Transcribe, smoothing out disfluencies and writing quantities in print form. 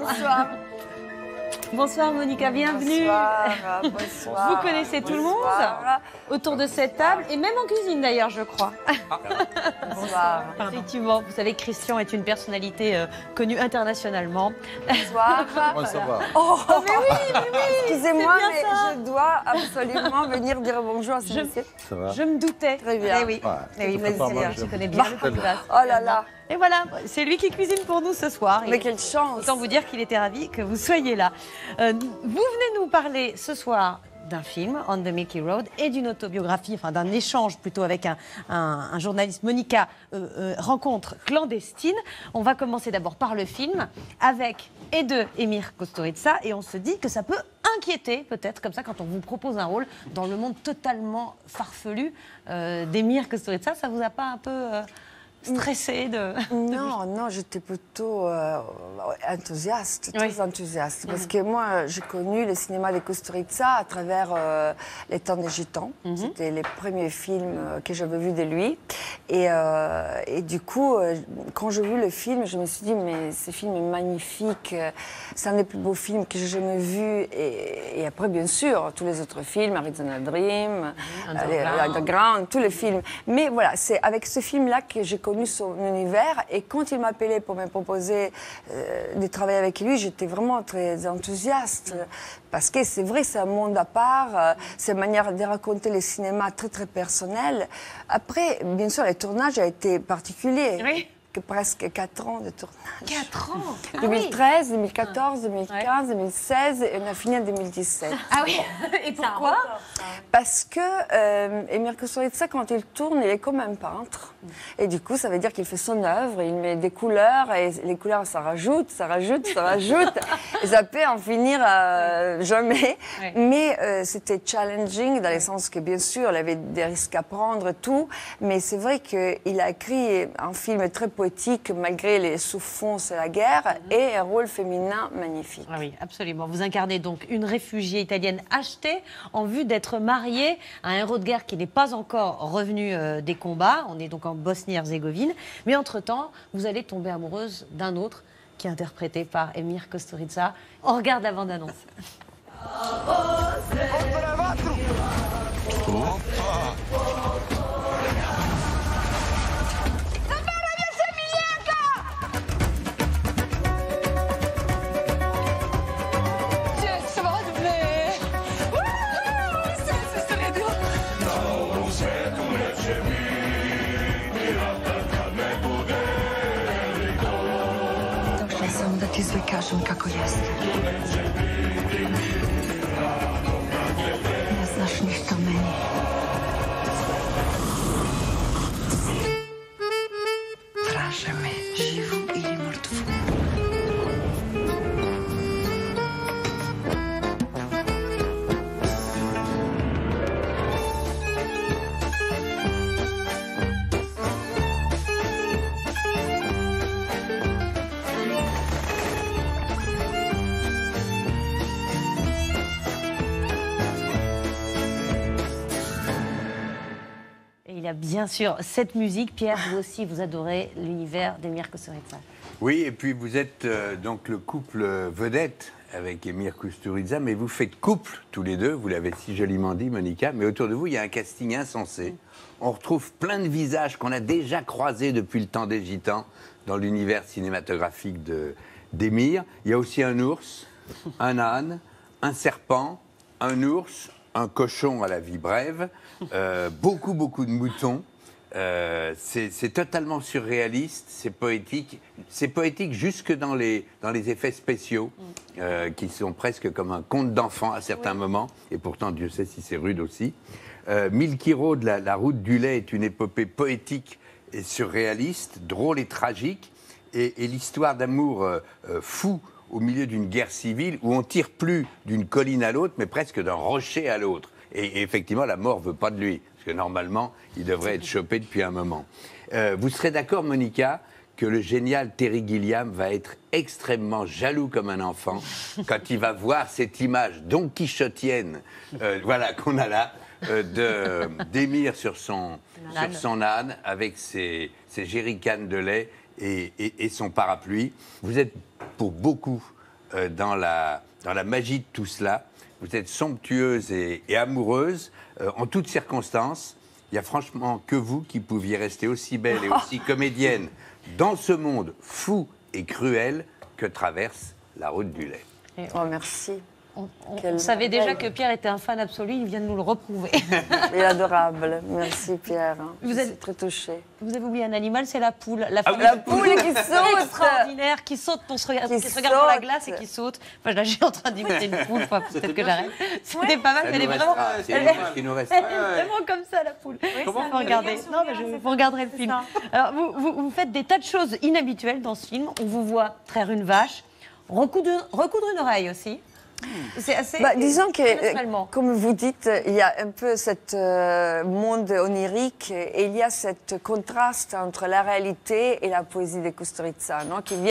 Bonsoir. Bonsoir Monica, bienvenue. Bonsoir, bonsoir. Vous connaissez tout le monde autour de cette table et même en cuisine d'ailleurs, je crois. Bonsoir. Effectivement, vous savez que Christian est une personnalité connue internationalement. Bonsoir. Comment ça va? Oh, Mais oui. excusez-moi, c'est bien mais ça. je dois absolument venir dire bonjour à ce monsieur. Ça va? Je me doutais. Très bien. Eh oui. Ouais. Eh oui, Prépare-moi, plaisir. j'aime. Je connais bien le Très bien. podcast. Oh là là. Et voilà, c'est lui qui cuisine pour nous ce soir. Mais Et quelle chance. autant vous dire qu'il était ravi que vous soyez là. Vous venez nous parler ce soir d'un film, On the Milky Road, et d'une autobiographie, enfin d'un échange plutôt avec un journaliste, Monica, rencontre clandestine. On va commencer d'abord par le film avec et de Emir Kusturica, et on se dit que ça peut inquiéter peut-être comme ça quand on vous propose un rôle dans le monde totalement farfelu d'Emir Kusturica. Ça vous a pas un peu stressé de... Non, j'étais plutôt enthousiaste, très Oui. enthousiaste. Parce que moi, j'ai connu le cinéma de Kusturica à travers Les Temps des Gitans. C'était les premiers films que j'avais vus de lui. Et du coup, quand j'ai vu le film, je me suis dit, mais ce film est magnifique. C'est un des plus beaux films que j'ai jamais vus. Et après, bien sûr, tous les autres films, Arizona Dream, Underground, tous les films. Mais voilà, c'est avec ce film-là que j'ai connu son univers, et quand il m'appelait pour me proposer de travailler avec lui, j'étais vraiment très enthousiaste, parce que c'est vrai, c'est un monde à part, c'est une manière de raconter le cinéma très très personnel. Après, bien sûr, le tournage a été particulier. Oui. Que presque 4 ans de tournage. 4 ans. 2013, 2014, 2015, 2016, et on a fini en 2017. Ah oui. Et pourquoi? Parce que Emir Kusturica, quand il tourne, il est comme un peintre. Et du coup, ça veut dire qu'il fait son œuvre, il met des couleurs, et les couleurs, ça rajoute, ça rajoute, ça rajoute. Et ça peut en finir jamais. Ouais. Mais c'était challenging, dans le sens que, bien sûr, il avait des risques à prendre, tout. Mais c'est vrai qu'il a écrit un film très poétique, malgré les souffrances de la guerre, et un rôle féminin magnifique. Ah oui, absolument. Vous incarnez donc une réfugiée italienne achetée en vue d'être mariée à un héros de guerre qui n'est pas encore revenu des combats. On est donc en Bosnie-Herzégovine. Mais entre-temps, vous allez tomber amoureuse d'un autre qui est interprété par Emir Kusturica. On regarde la bande-annonce. Došla sam da ti sve kažem kako jeste. Ne znaš ništa o meni. Traže me, živu ili mrtvu. Et il y a bien sûr cette musique. Pierre, vous aussi, vous adorez l'univers d'Emir Kusturica. Oui, et puis vous êtes donc le couple vedette avec Emir Kusturica, mais vous faites couple tous les deux, vous l'avez si joliment dit, Monica, mais autour de vous, il y a un casting insensé. On retrouve plein de visages qu'on a déjà croisés depuis le temps des Gitans dans l'univers cinématographique d'Emir. Il y a aussi un ours, un âne, un serpent, un ours, un cochon à la vie brève, beaucoup de moutons. C'est totalement surréaliste, c'est poétique. C'est poétique jusque dans les effets spéciaux, qui sont presque comme un conte d'enfant à certains moments. Et pourtant, Dieu sait si c'est rude aussi. Milky Road, la route du lait, est une épopée poétique et surréaliste, drôle et tragique. Et l'histoire d'amour fou au milieu d'une guerre civile où on tire plus d'une colline à l'autre, mais presque d'un rocher à l'autre. Et effectivement, la mort ne veut pas de lui, parce que normalement, il devrait être chopé depuis un moment. Vous serez d'accord, Monica, que le génial Terry Gilliam va être extrêmement jaloux comme un enfant quand il va voir cette image don quichotienne voilà, qu'on a là, d'Emir sur son âne, avec ses jerrycans de lait et son parapluie. Vous êtes pour beaucoup dans la magie de tout cela. Vous êtes somptueuse et amoureuse en toutes circonstances. Il n'y a franchement que vous qui pouviez rester aussi belle et aussi comédienne dans ce monde fou et cruel que traverse la route du lait. Oh, merci. On savait déjà que Pierre était un fan absolu, il vient de nous le reprouver. Il est adorable. Merci, Pierre. Vous Je êtes- suis très touchée. Vous avez oublié un animal, c'est la poule. La poule qui saute. Extraordinaire, qui saute, qui se regarde dans la glace et qui saute. Enfin, là, j'ai en train d'imiter une poule, enfin, peut-être que j'arrête. C'était pas mal, Ça mais elle est nous vraiment... restera, c'est Elle l'image qui nous restera. est vraiment comme ça, la poule. Comment Vous regardez. Non, mais vous regarderez le film. Alors, vous faites des tas de choses inhabituelles dans ce film. On vous voit traire une vache, recoudre une oreille aussi. C'est assez... Disons que, naturellement. comme vous dites, il y a un peu ce monde onirique et il y a ce contraste entre la réalité et la poésie de Kusturica, non, qui vient